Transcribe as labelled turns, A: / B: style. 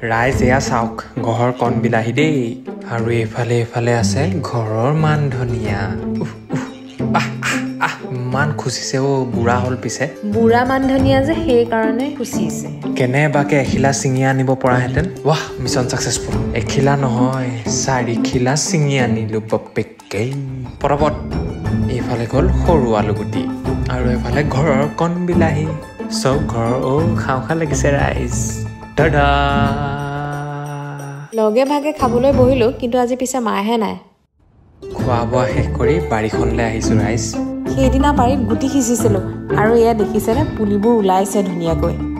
A: ৰাইজ এয়া চাওক ঘৰৰ কণ বিলাহী দেই আৰু এইফালে আছে ঘৰৰ মান ধনিয়া মান খুচিছে ও বুঢ়া হল পিছে
B: বুঢ়া মান ধনিয়া যে সেই কাৰণে খুচিছে
A: কেনেবাকে এখিলা চিঙি আনিব পৰাহেঁতেন ৱাহ মিছন সাকসেসফুল এখিলা নহয় 4 খিলা চিঙি আনিলো বাপেকে পৰপত এইফালে গ'ল সৰু আলুগুটি আৰু এইফালে ঘৰৰ কণ বিলাহী সব ঘৰৰ ও খাওঁ লাগিছে ৰাইজ দাদা
B: লগে ভাগে খাবলৈ বহিলো কিন্তু আজি পিছে মাহে নাই
A: খোৱা বোৱা শেষ কৰি বাৰীখনলৈ আহিছো ৰাইজ
B: সেইদিনা বাৰীত গুটি সিঁচিছিলো আৰু এয়া দেখিছেনে পুলিবোৰ ওলাইছে ধুনীয়াকৈ